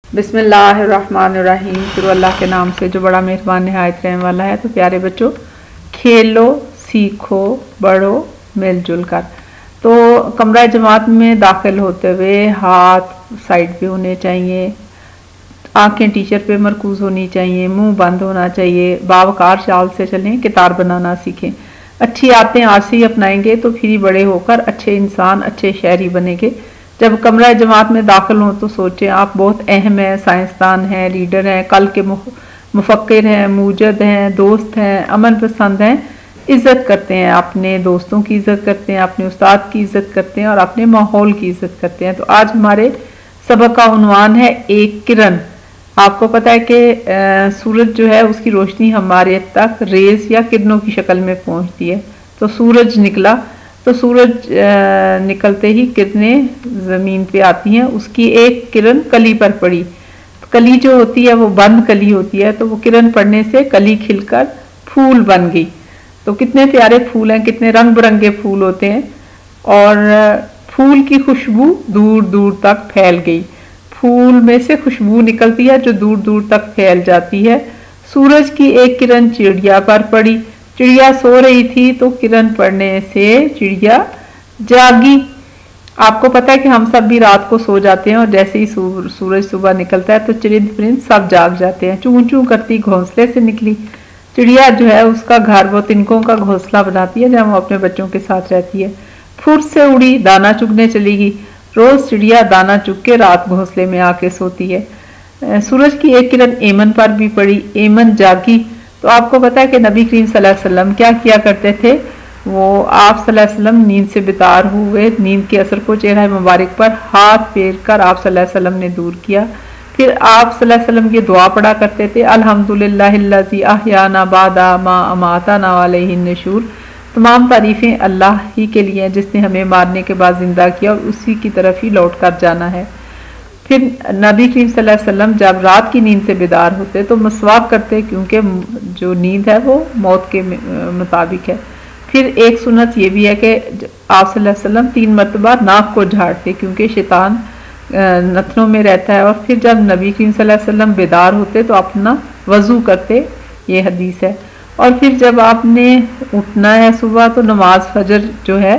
बिस्मिल्लाहिर्रहमानिर्रहीम। शुरू अल्लाह के नाम से जो बड़ा मेहरबान निहायत रहने वाला है। तो प्यारे बच्चों, खेलो सीखो बढ़ो मिलजुल कर। तो कमरा जमात में दाखिल होते हुए हाथ साइड पे होने चाहिए, आंखें टीचर पे मरकूज होनी चाहिए, मुंह बंद होना चाहिए, बावकार चाल से चलें, कितार बनाना सीखें। अच्छी आदतें आज से ही अपनाएंगे तो फिर ही बड़े होकर अच्छे इंसान अच्छे शहरी बनेंगे। जब कमरा जमात में दाखिल हों तो सोचें आप बहुत अहम हैं, साइंसदान हैं, लीडर हैं, कल के मुफक्किर हैं, मूजद हैं, दोस्त हैं, अमन पसंद हैं, इज़्ज़त करते हैं, अपने दोस्तों की इज़्ज़त करते हैं, अपने उस्ताद की इज़्ज़त करते हैं और अपने माहौल की इज़्ज़त करते हैं। तो आज हमारे सबक का उन्वान है एक किरण। आपको पता है कि सूरज जो है उसकी रोशनी हमारे तक रेज या किरणों की शक्ल में पहुंचती है। तो सूरज निकला तो सूरज निकलते ही किरणें ज़मीन पे आती हैं। उसकी एक किरण कली पर पड़ी। कली जो होती है वो बंद कली होती है, तो वो किरण पड़ने से कली खिलकर फूल बन गई। तो कितने प्यारे फूल हैं, कितने रंग बिरंगे फूल होते हैं और फूल की खुशबू दूर दूर तक फैल गई। फूल में से खुशबू निकलती है जो दूर दूर तक फैल जाती है। सूरज की एक किरण चिड़िया पर पड़ी। चिड़िया सो रही थी तो किरण पड़ने से चिड़िया जागी। आपको पता है कि हम सब भी रात को सो जाते हैं और जैसे ही सूरज सुबह निकलता है तो चिरिंद परिंद सब जाग जाते हैं। चूं चूं करती घोंसले से निकली। चिड़िया जो है उसका घर वो तिनकों का घोंसला बनाती है जहाँ वो अपने बच्चों के साथ रहती है। फुर से उड़ी दाना चुगने चली गई। रोज चिड़िया दाना चुग के रात घोंसले में आके सोती है। सूरज की एक किरण एमन पर भी पड़ी। एमन जागी। तो आपको पता है कि नबी करीम सल्लल्लाहु अलैहि वसल्लम क्या किया करते थे। वो आप सल्लल्लाहु अलैहि वसल्लम नींद से बेदार हुए, नींद के असर को चेहरा मुबारक पर हाथ फेर कर आप सल्लल्लाहु अलैहि वसल्लम ने दूर किया। फिर आप सल्लल्लाहु अलैहि वसल्लम की दुआ पढ़ा करते थे, अल्हम्दुलिल्लाहिल्लज़ी अहयाना बादा मा अमातना व अलैहिन नुशूर। तमाम तारीफ़ें अल्लाह ही के लिए हैं जिसने हमें मारने के बाद जिंदा किया और उसी की तरफ ही लौट कर जाना है। फिर नबी करीम सल्लल्लाहु अलैहि वसल्लम जब रात की नींद से बेदार होते तो मसवाक करते, क्योंकि जो नींद है वो मौत के मुताबिक है। फिर एक सुन्नत ये भी है कि आप सल्लल्लाहु अलैहि वसल्लम 3 मरतबा नाक को झाड़ते, क्योंकि शैतान नथनों में रहता है। और फिर जब नबी करीम सल्लल्लाहु अलैहि वसल्लम बेदार होते तो अपना वज़ू करते, ये हदीस है। और फिर जब आपने उठना है सुबह तो नमाज फजर जो है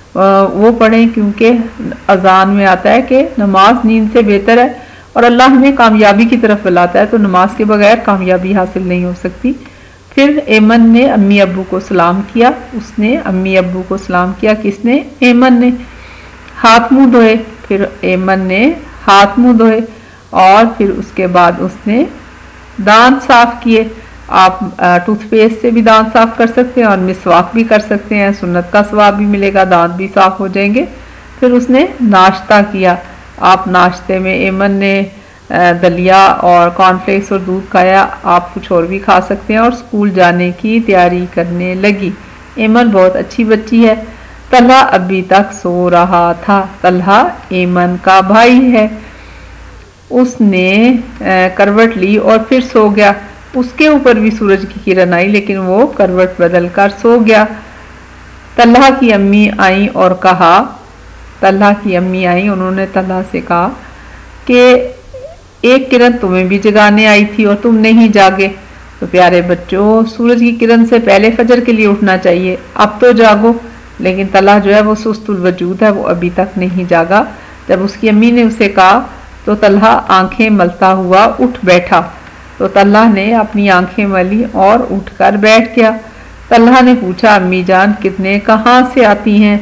वो पढ़ें, क्योंकि अजान में आता है कि नमाज नींद से बेहतर है और अल्लाह हमें कामयाबी की तरफ बुलाता है। तो नमाज के बगैर कामयाबी हासिल नहीं हो सकती। फिर एमन ने अम्मी अब्बू को सलाम किया। उसने अम्मी अब्बू को सलाम किया। किसने? एमन ने। हाथ मुंह धोए। फिर एमन ने हाथ मुंह धोए और फिर उसके बाद उसने दांत साफ किए। आप टूथपेस्ट से भी दांत साफ कर सकते हैं और मिसवाक भी कर सकते हैं, सुन्नत का सवाब भी मिलेगा, दांत भी साफ हो जाएंगे। फिर उसने नाश्ता किया। आप नाश्ते में एमन ने दलिया और कॉर्नफ्लेक्स और दूध खाया। आप कुछ और भी खा सकते हैं और स्कूल जाने की तैयारी करने लगी। एमन बहुत अच्छी बच्ची है। तलहा अभी तक सो रहा था। तलहा एमन का भाई है। उसने करवट ली और फिर सो गया। उसके ऊपर भी सूरज की किरण आई, लेकिन वो करवट बदल कर सो गया। तलहा की अम्मी आई और कहा, तलहा की अम्मी आई, उन्होंने तलहा से कहा कि एक किरण तुम्हें भी जगाने आई थी और तुम नहीं जागे। तो प्यारे बच्चों, सूरज की किरण से पहले फजर के लिए उठना चाहिए, अब तो जागो। लेकिन तलहा जो है वो सुस्तुल वजूद है, वो अभी तक नहीं जागा। जब उसकी अम्मी ने उसे कहा तो तलहा आंखें मलता हुआ उठ बैठा। तो तलहा ने अपनी आंखें मली और उठकर बैठ गया। तलहा ने पूछा, अम्मी जान कितने कहाँ से आती हैं?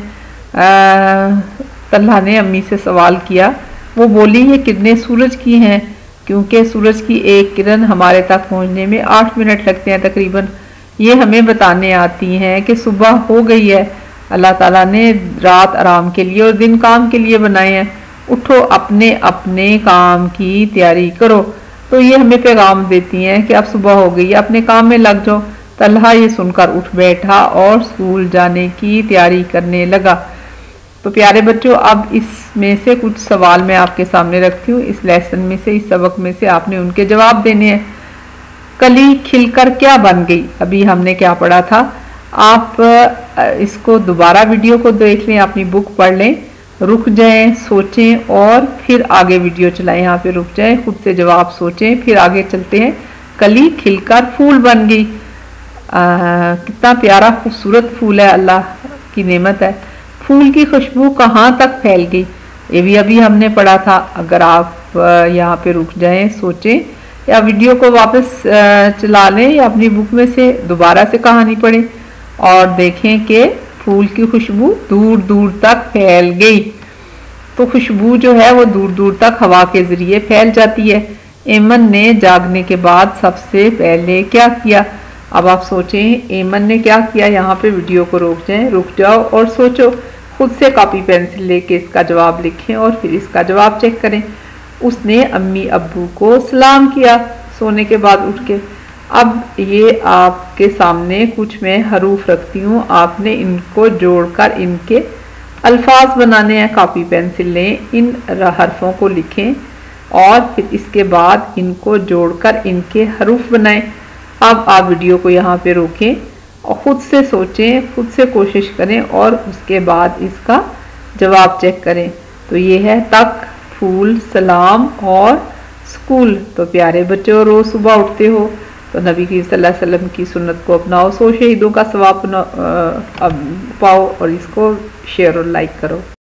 तलहा ने अम्मी से सवाल किया। वो बोली, ये कितने सूरज की हैं, क्योंकि सूरज की एक किरण हमारे तक पहुँचने में 8 मिनट लगते हैं तकरीबन। ये हमें बताने आती हैं कि सुबह हो गई है। अल्लाह ताला ने रात आराम के लिए और दिन काम के लिए बनाए हैं। उठो, अपने अपने काम की तैयारी करो। तो ये हमें पैगाम देती हैं कि अब सुबह हो गई है, अपने काम में लग जाओ। तलहा ये सुनकर उठ बैठा और स्कूल जाने की तैयारी करने लगा। तो प्यारे बच्चों, अब इसमें से कुछ सवाल मैं आपके सामने रखती हूँ। इस लेसन में से, इस सबक में से आपने उनके जवाब देने हैं। कली खिलकर क्या बन गई? अभी हमने क्या पढ़ा था। आप इसको दोबारा वीडियो को देख लें, अपनी बुक पढ़ लें रुक जाएं, सोचें और फिर आगे वीडियो चलाएं। यहाँ पे रुक जाएं, खुद से जवाब सोचें, फिर आगे चलते हैं। कली खिलकर फूल बन गई। कितना प्यारा खूबसूरत फूल है, अल्लाह की नेमत है। फूल की खुशबू कहाँ तक फैल गई, ये भी अभी हमने पढ़ा था। अगर आप यहाँ पे रुक जाएं, सोचें या वीडियो को वापस चला लें या अपनी बुक में से दोबारा से कहानी पढ़ें और देखें कि फूल की खुशबू दूर दूर तक फैल गई। तो खुशबू जो है वो दूर दूर तक हवा के जरिए फैल जाती है। एमन ने जागने के बाद सबसे पहले क्या किया? अब आप सोचें एमन ने क्या किया। यहाँ पे वीडियो को रोक जाएं, रुक जाओ और सोचो। खुद से कॉपी पेंसिल लेके इसका जवाब लिखें और फिर इसका जवाब चेक करें। उसने अम्मी अब्बू को सलाम किया सोने के बाद उठ के। अब ये आपके सामने कुछ मैं हरूफ रखती हूँ, आपने इनको जोड़कर इनके अल्फाज बनाने हैं। कॉपी पेंसिल लें, इन हरफों को लिखें और फिर इसके बाद इनको जोड़कर इनके हरूफ बनाएं। अब आप वीडियो को यहाँ पे रोकें और ख़ुद से सोचें, खुद से कोशिश करें और उसके बाद इसका जवाब चेक करें। तो ये है तक, फूल, सलाम और स्कूल। तो प्यारे बच्चों, रोज़ सुबह उठते हो तो नबी करीम सल्लल्लाहु अलैहि वसल्लम की सुन्नत को अपनाओ, 100 शहीदों का सवाब पाओ और इसको शेयर और लाइक करो।